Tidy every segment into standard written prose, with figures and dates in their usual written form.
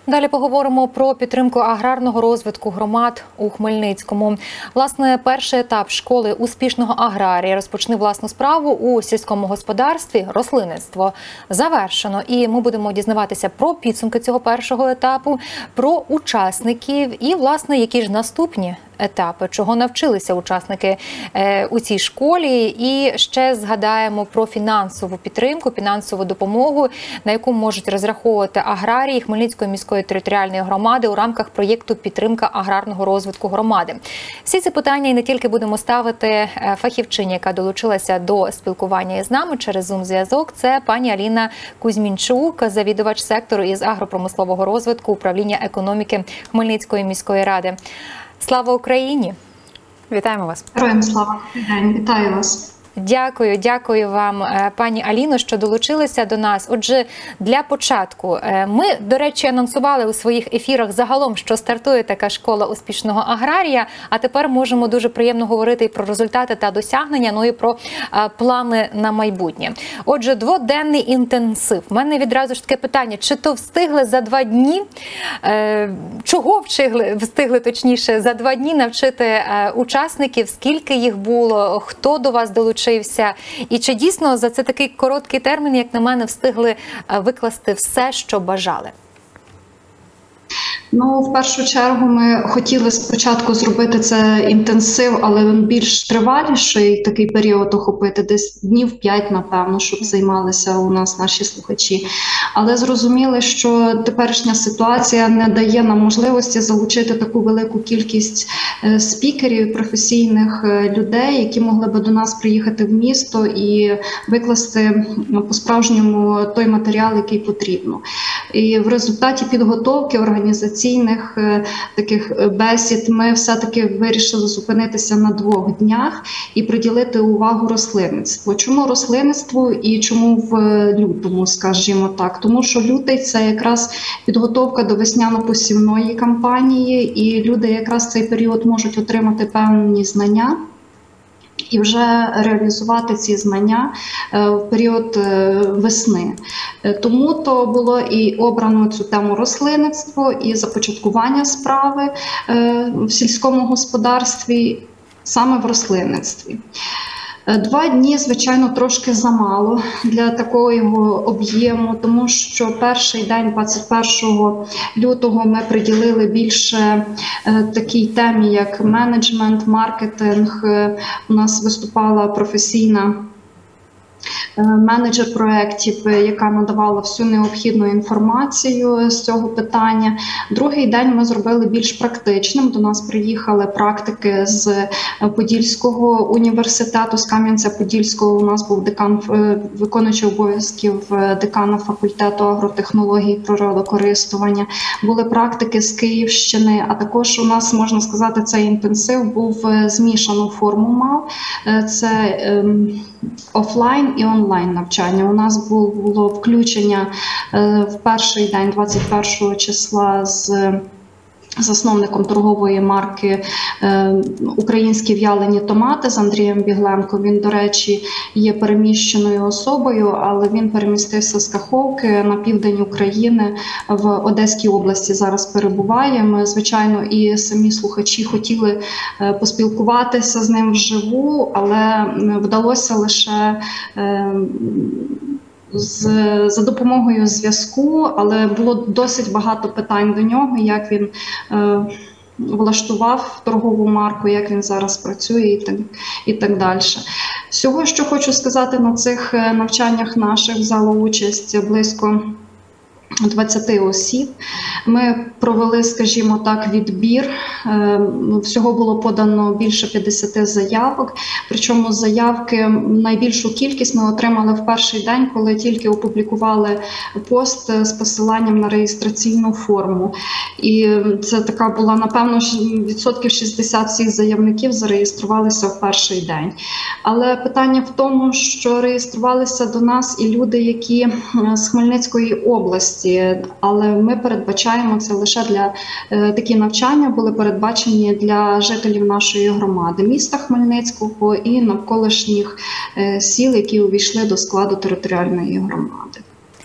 Далі поговоримо про підтримку аграрного розвитку громад у Хмельницькому. Власне, перший етап школи успішного аграрія розпочне власну справу у сільському господарстві – рослинництво. Завершено. І ми будемо дізнаватися про підсумки цього першого етапу, про учасників і, власне, які ж наступні етапи, чого навчилися учасники у цій школі. І ще згадаємо про фінансову підтримку, фінансову допомогу, на яку можуть розраховувати аграрії Хмельницької міської територіальної громади у рамках проєкту «Підтримка аграрного розвитку громади». Всі ці питання і не тільки будемо ставити фахівчині, яка долучилася до спілкування із нами через Zoom-зв'язок. Це пані Аліна Кузьмінчук, завідувач сектору із агропромислового розвитку управління економіки Хмельницької міської ради. Слава Україні! Вітаємо вас! Героям слава! Вітаю вас! Дякую вам, пані Аліно, що долучилися до нас. Отже, для початку, ми, до речі, анонсували у своїх ефірах загалом, що стартує така школа успішного аграрія, а тепер можемо дуже приємно говорити і про результати та досягнення, ну і про плани на майбутнє. Отже, дводенний інтенсив. У мене відразу ж таке питання, чи то встигли за 2 дні, чого встигли точніше за 2 дні навчити учасників, скільки їх було, хто до вас долучився? І чи дійсно за це такий короткий термін, як на мене, встигли викласти все, що бажали? Ну, в першу чергу ми хотіли спочатку зробити це інтенсив, але більш триваліший такий період охопити, десь днів 5, напевно, щоб займалися у нас наші слухачі. Але зрозуміли, що теперішня ситуація не дає нам можливості залучити таку велику кількість спікерів, професійних людей, які могли би до нас приїхати в місто і викласти по-справжньому той матеріал, який потрібно. І в результаті підготовки організаційних таких бесід ми все-таки вирішили зупинитися на 2 днях і приділити увагу рослинництву. Чому рослинництву і чому в лютому, скажімо так? Тому що лютий – це якраз підготовка до весняно-посівної кампанії, і люди якраз в цей період можуть отримати певні знання і вже реалізувати ці знання в період весни. Тому то було і обрано цю тему рослинництво і започаткування справи в сільському господарстві саме в рослинництві. 2 дні, звичайно, трошки замало для такого його об'єму, тому що перший день, 21 лютого, ми приділили більше такій темі, як менеджмент, маркетинг. У нас виступала професійна менеджер проєктів, яка надавала всю необхідну інформацію з цього питання. Другий день ми зробили більш практичним. До нас приїхали практики з Подільського університету, з Кам'янця-Подільського. У нас був декан, виконуючий обов'язків декана факультету агротехнологій і природокористування. Були практики з Київщини, а також у нас, можна сказати, цей інтенсив був змішану форму мав. Це офлайн і онлайн навчання. У нас було включення в перший день, 21 числа, з засновником торгової марки «Українські в'ялені томати» з Андрієм Бігленко. Він, до речі, є переміщеною особою, але він перемістився з Каховки на південь України, в Одеській області зараз перебуває. Ми, звичайно, і самі слухачі хотіли поспілкуватися з ним вживу, але вдалося лише за допомогою зв'язку, але було досить багато питань до нього, як він влаштував торгову марку, як він зараз працює і так далі. Всього, що хочу сказати, на цих навчаннях наших взяло участь близько 20 осіб. Ми провели, скажімо так, відбір. Всього було подано більше 50 заявок. Причому заявки, найбільшу кількість ми отримали в перший день, коли тільки опублікували пост з посиланням на реєстраційну форму. І це така була, напевно, відсотків 60 всіх заявників зареєструвалися в перший день. Але питання в тому, що реєструвалися до нас і люди, які з Хмельницької області, але ми передбачаємо це лише для такі навчання були передбачені для жителів нашої громади, міста Хмельницького і навколишніх сіл, які увійшли до складу територіальної громади.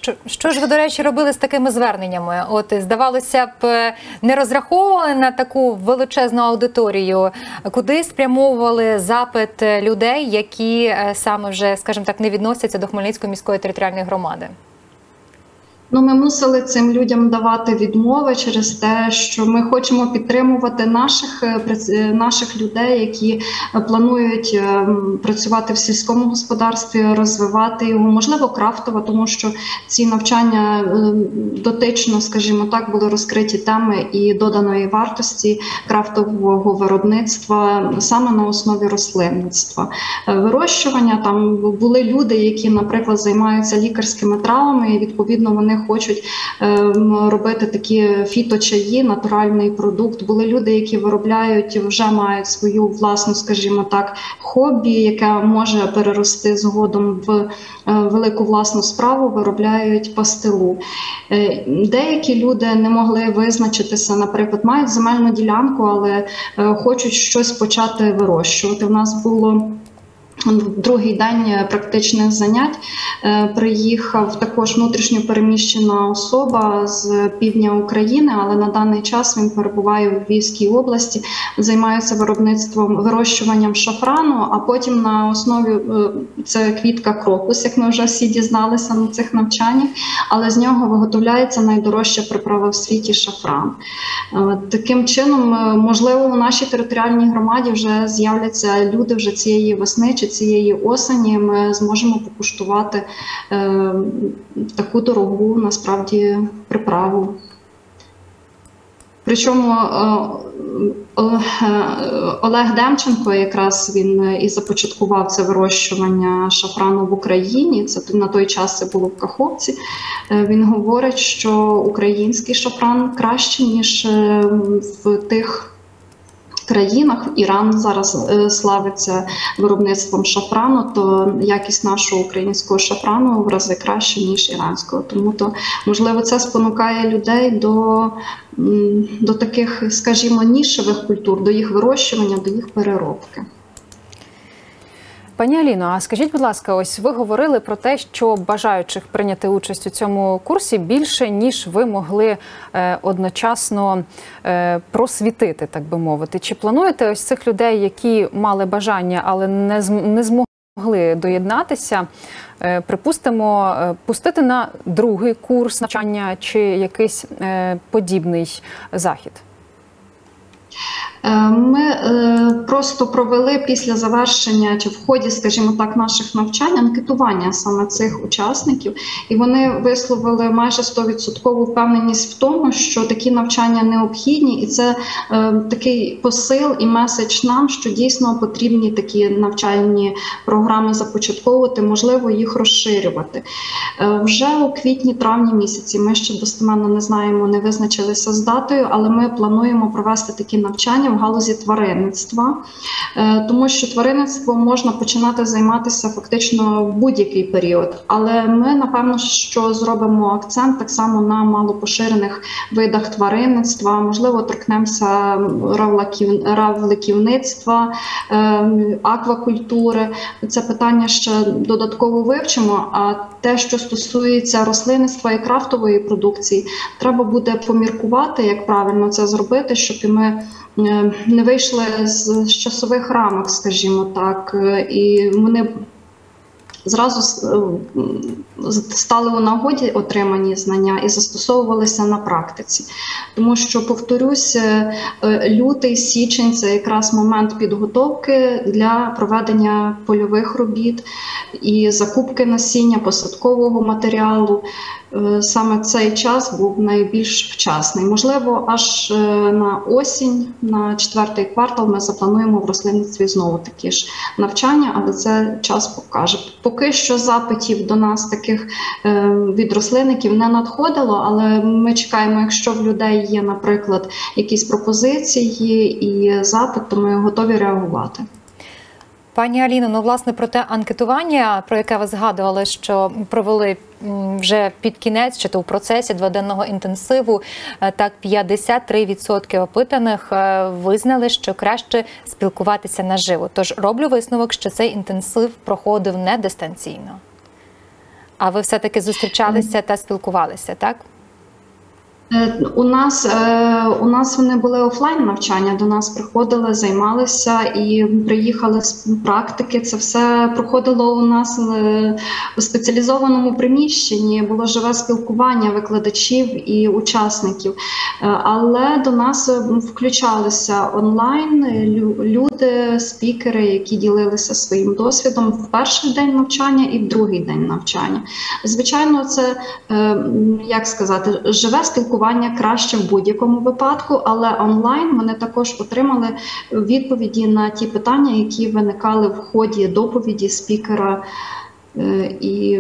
Що ж ви, до речі, робили з такими зверненнями? От, здавалося б, не розраховували на таку величезну аудиторію. Куди спрямовували запит людей, які саме вже, скажімо так, не відносяться до Хмельницької міської територіальної громади? Ну, ми мусили цим людям давати відмови через те, що ми хочемо підтримувати наших людей, які планують працювати в сільському господарстві, розвивати його, можливо, крафтово, тому що ці навчання дотично, скажімо так, були розкриті теми і доданої вартості крафтового виробництва саме на основі рослинництва. Вирощування, там були люди, які, наприклад, займаються лікарськими травами, і відповідно вони хочуть робити такі фіточаї, натуральний продукт. Були люди, які виробляють, вже мають свою власну, скажімо так, хобі, яке може перерости згодом в велику власну справу, виробляють пастилу. Деякі люди не могли визначитися, наприклад, мають земельну ділянку, але хочуть щось почати вирощувати. У нас було другий день практичних занять. Приїхав також внутрішньо переміщена особа з півдня України, але на даний час він перебуває у Львівській області, займається вирощуванням шафрану, а потім на основі, це квітка крокус, як ми вже всі дізналися на цих навчаннях, але з нього виготовляється найдорожча приправа в світі — шафран. Таким чином, можливо, у нашій територіальній громаді вже з'являться люди вже цієї весни чи цієї осені, ми зможемо покуштувати таку дорогу, насправді, приправу. Причому Олег Демченко, якраз він і започаткував це вирощування шафрану в Україні, це на той час це було в Каховці. Він говорить, що український шафран краще, ніж в тих країнах. Іран зараз славиться виробництвом шафрану, то якість нашого українського шафрану в рази краще, ніж іранського. Тому то, можливо, це спонукає людей до таких, скажімо, нішевих культур, до їх вирощування, до їх переробки. Пані Аліно, а скажіть, будь ласка, ось ви говорили про те, що бажаючих прийняти участь у цьому курсі більше, ніж ви могли одночасно просвітити, так би мовити. Чи плануєте ось цих людей, які мали бажання, але не змогли доєднатися, припустимо, пустити на другий курс навчання чи якийсь подібний захід? Ми просто провели після завершення чи в ході, скажімо так, наших навчань анкетування саме цих учасників, і вони висловили майже 100% впевненість в тому, що такі навчання необхідні, і це такий посил і меседж нам, що дійсно потрібні такі навчальні програми започатковувати, можливо, їх розширювати. Вже у квітні-травні місяці, ми ще достеменно не знаємо, не визначилися з датою, але ми плануємо провести такі навчання в галузі тваринництва, тому що тваринництвом можна починати займатися фактично в будь-який період. Але ми, напевно, що зробимо акцент так само на малопоширених видах тваринництва, можливо, торкнемося равликівництва, аквакультури. Це питання ще додатково вивчимо, а те, що стосується рослинництва і крафтової продукції, треба буде поміркувати, як правильно це зробити, щоб і ми не вийшли з часових рамок, скажімо так, і вони зразу стали у нагоді отримані знання і застосовувалися на практиці. Тому що, повторюсь, лютий, січень – це якраз момент підготовки для проведення польових робіт і закупки насіння, посадкового матеріалу. Саме цей час був найбільш вчасний. Можливо, аж на осінь, на 4-й квартал ми заплануємо в рослинництві знову такі ж навчання, але це час покаже. Поки що запитів до нас таких від рослинників не надходило, але ми чекаємо, якщо в людей є, наприклад, якісь пропозиції і запит, то ми готові реагувати. Пані Аліно, ну, власне, про те анкетування, про яке ви згадували, що провели вже під кінець, чи то в процесі дводенного інтенсиву, так 53% опитаних визнали, що краще спілкуватися наживо. Тож роблю висновок, що цей інтенсив проходив не дистанційно. а ви все-таки зустрічалися та спілкувалися, так? У нас вони були офлайн навчання, до нас приходили, займалися і приїхали з практики. Це все проходило у нас у спеціалізованому приміщенні, було живе спілкування викладачів і учасників. Але до нас включалися онлайн люди, спікери, які ділилися своїм досвідом в перший день навчання і в другий день навчання. Звичайно, це, як сказати, живе спілкування краще в будь-якому випадку, але онлайн вони також отримали відповіді на ті питання, які виникали в ході доповіді спікера. І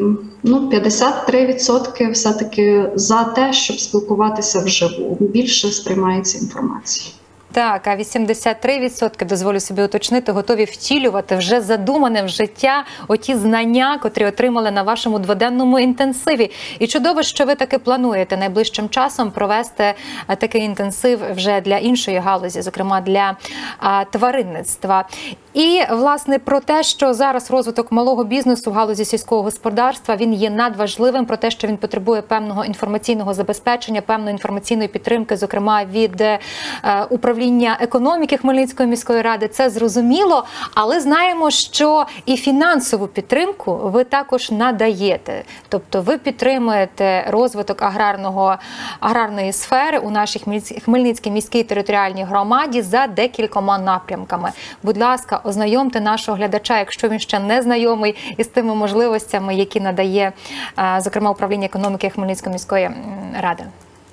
53% все-таки за те, щоб спілкуватися вживу. Більше сприймається інформація. Так, а 83%, дозволю собі уточнити, готові втілювати вже задумане в життя оті знання, котрі отримали на вашому дводенному інтенсиві. І чудово, що ви таки плануєте найближчим часом провести такий інтенсив вже для іншої галузі, зокрема для тваринництва. І, власне, про те, що зараз розвиток малого бізнесу в галузі сільського господарства, він є надважливим, про те, що він потребує певного інформаційного забезпечення, певної інформаційної підтримки, зокрема від управління економіки Хмельницької міської ради, це зрозуміло, але знаємо, що і фінансову підтримку ви також надаєте. Тобто ви підтримуєте розвиток аграрної сфери у нашій Хмельницькій міській територіальній громаді за декількома напрямками. Будь ласка, ознайомте нашого глядача, якщо він ще не знайомий із тими можливостями, які надає, зокрема, управління економіки Хмельницької міської ради.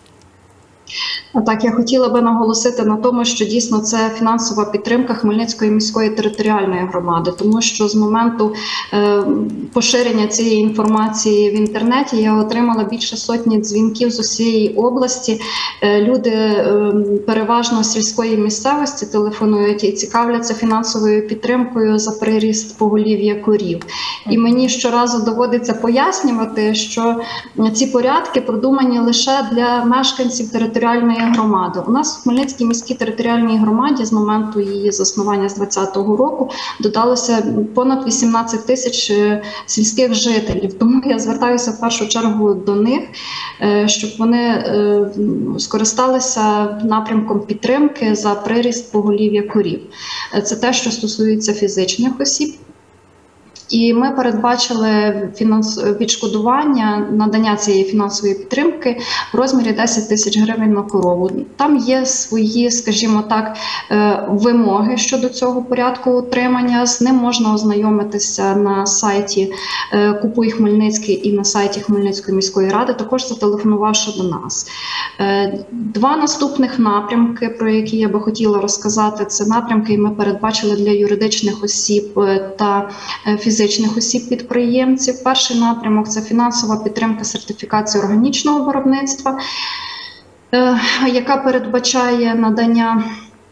Так, я хотіла би наголосити на тому, що дійсно це фінансова підтримка Хмельницької міської територіальної громади, тому що з моменту поширення цієї інформації в інтернеті я отримала більше сотні дзвінків з усієї області. Люди переважно з сільської місцевості телефонують і цікавляться фінансовою підтримкою за приріст поголів'я корів. І мені щоразу доводиться пояснювати, що ці порядки продумані лише для мешканців територіальної громади. У нас в Хмельницькій міській територіальній громаді з моменту її заснування з 2020 року додалося понад 18 тисяч сільських жителів. Тому я звертаюся в першу чергу до них, щоб вони скористалися напрямком підтримки за приріст поголів'я корів. Це те, що стосується фізичних осіб. І ми передбачили відшкодування, надання цієї фінансової підтримки в розмірі 10 тисяч гривень на корову. Там є свої, скажімо так, вимоги щодо цього порядку утримання. З ним можна ознайомитися на сайті «Купуй Хмельницький» і на сайті Хмельницької міської ради, також зателефонувавши до нас. Два наступних напрямки, про які я би хотіла розказати, це напрямки, які ми передбачили для юридичних осіб та фізичних осіб-підприємців. Перший напрямок – це фінансова підтримка сертифікації органічного виробництва, яка передбачає надання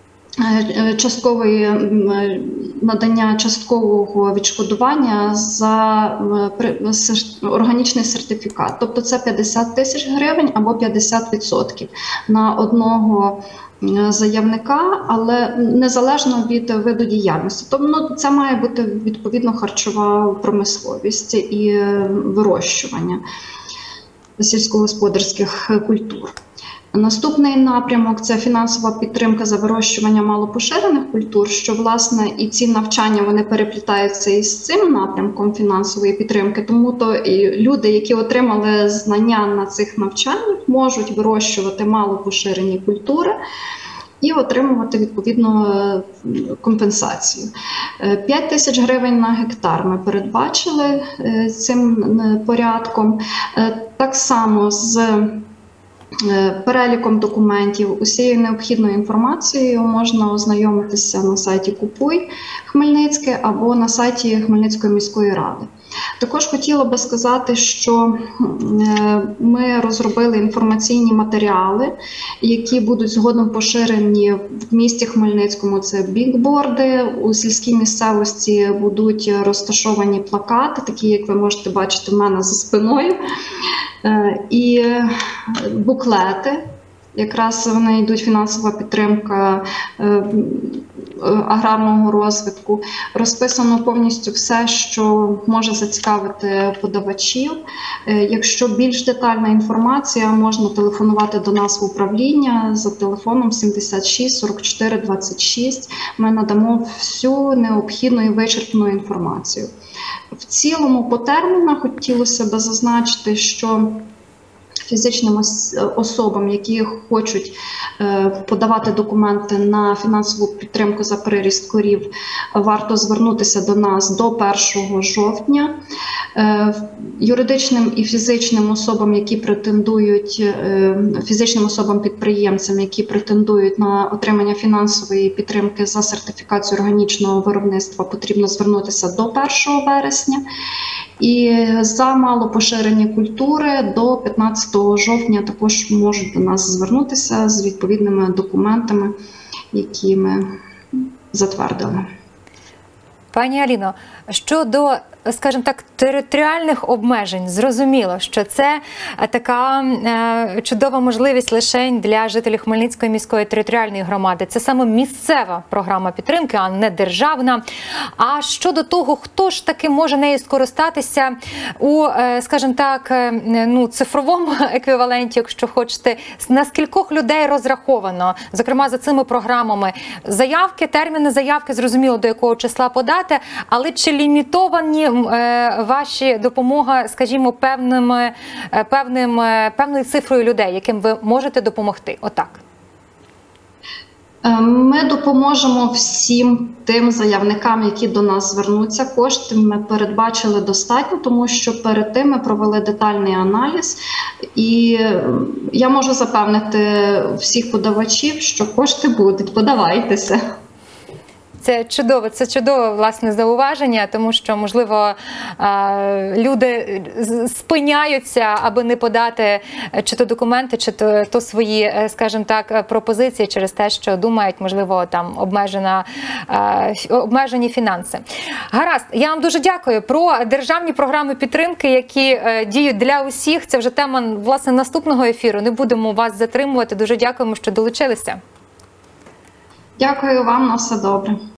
часткового відшкодування за органічний сертифікат. Тобто це 50 тисяч гривень або 50% на одного заявника, але незалежно від виду діяльності. Тобто це має бути відповідно харчова промисловість і вирощування сільськогосподарських культур. Наступний напрямок – це фінансова підтримка за вирощування малопоширених культур, що, власне, і ці навчання, вони переплітаються із цим напрямком фінансової підтримки, тому то і люди, які отримали знання на цих навчаннях, можуть вирощувати малопоширені культури і отримувати, відповідно, компенсацію. 5 тисяч гривень на гектар ми передбачили цим порядком. Так само з переліком документів, усією необхідною інформацією можна ознайомитися на сайті «Купуй Хмельницьке» або на сайті Хмельницької міської ради. Також хотіла би сказати, що ми розробили інформаційні матеріали, які будуть згодом поширені в місті Хмельницькому. Це бікборди, у сільській місцевості будуть розташовані плакати, такі, як ви можете бачити в мене за спиною, і буклети, Якраз вони йдуть фінансова підтримка аграрного розвитку. Розписано повністю все, що може зацікавити подавачів. Якщо більш детальна інформація, можна телефонувати до нас в управління за телефоном 76 44 26. Ми надамо всю необхідну і вичерпну інформацію. В цілому по термінах хотілося б зазначити, що фізичним особам, які хочуть подавати документи на фінансову підтримку за приріст корів, варто звернутися до нас до 1 жовтня. Юридичним і фізичним особам, які претендують, фізичним особам-підприємцям, які претендують на отримання фінансової підтримки за сертифікацію органічного виробництва, потрібно звернутися до 1 вересня. І за малопоширені культури до 15 жовтня також можуть до нас звернутися з відповідними документами, які ми затвердили. Пані Аліно, щодо, скажімо так, територіальних обмежень, зрозуміло, що це така чудова можливість лише для жителів Хмельницької міської територіальної громади. Це саме місцева програма підтримки, а не державна. А щодо того, хто ж таки може нею скористатися у, скажімо так, цифровому еквіваленті, якщо хочете, на скількох людей розраховано, зокрема за цими програмами, заявки, терміни заявки, зрозуміло, до якого числа подати, але чи лімітовані ваші допомога, скажімо, певною цифрою людей, яким ви можете допомогти? Отак. Ми допоможемо всім тим заявникам, які до нас звернуться. Кошти ми передбачили достатньо, тому що перед тим ми провели детальний аналіз. І я можу запевнити всіх подавачів, що кошти будуть. Подавайтеся. Це чудове, власне, зауваження, тому що, можливо, люди спиняються, аби не подати чи то документи, чи то свої, скажімо так, пропозиції через те, що думають, можливо, там обмежені фінанси. Гаразд, я вам дуже дякую. Про державні програми підтримки, які діють для усіх, це вже тема, власне, наступного ефіру. Не будемо вас затримувати. Дуже дякуємо, що долучилися. Дякую вам, на все добре.